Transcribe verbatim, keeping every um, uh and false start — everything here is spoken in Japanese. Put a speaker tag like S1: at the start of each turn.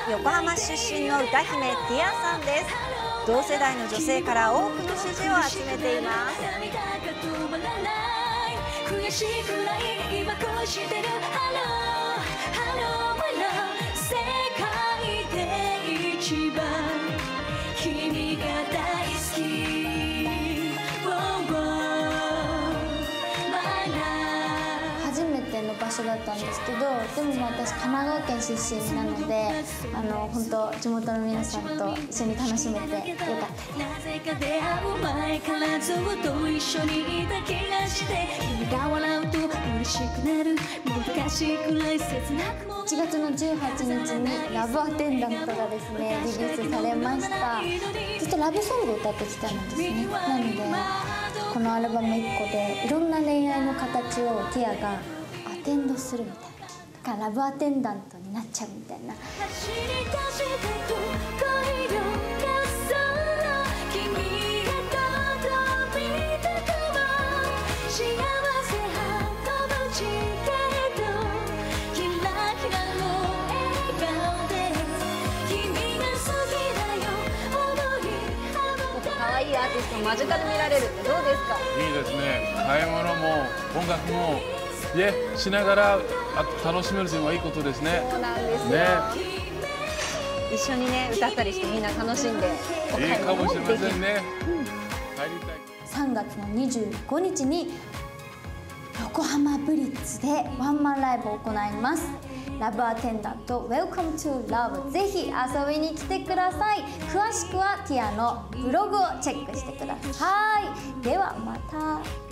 S1: 横浜出身の歌姫ティアさんです。同世代の女性から多くの支持を集めています。悔しいくらい今恋してるハローハロー世界で一番君が大好き。
S2: 初めての場所だったんですけど、でも私神奈川県出身なので、あの本当地元の皆さんと一緒に楽しめてよかったです。なぜか出会う前からずっと一緒にいた気がして、君が笑うと嬉しくなる、もどかしいくらい切なくも。いちがつのじゅうはちにちにラブアテンダントがですねリリースされました。ずっとラブソングを歌ってきたんですね。なのでこのアルバムいっこでいろんな恋愛の形をティアがアテンドするみたいな、だからラブアテンダントになっちゃうみたいな。
S1: 可愛いアーティストを間近で見られるってどうですか？
S3: いいですね。買い物も音楽もねしながら楽しめるというのはいいことですね。
S1: そうなんですよ。ね、一緒にね歌ったりしてみんな楽しんでお買い物もできる。いいかもしれませんね。うん、帰りたい。
S2: さんがつのにじゅうごにちに横浜ブリッツでワンマンライブを行います。ラブアテンダント Welcome to Love、 ぜひ遊びに来てください。詳しくはティアのブログをチェックしてください。ではまた。